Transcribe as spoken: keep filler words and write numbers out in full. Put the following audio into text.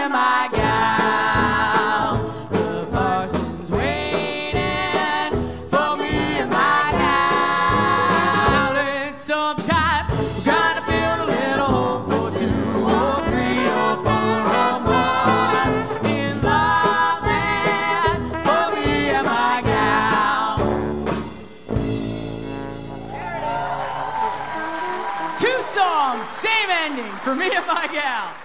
and my gal. The parson's waiting for me and my gal. And sometime we're gonna build a little home for two or three or four or more in Loveland for me and my gal. Two songs, same ending for me and my gal.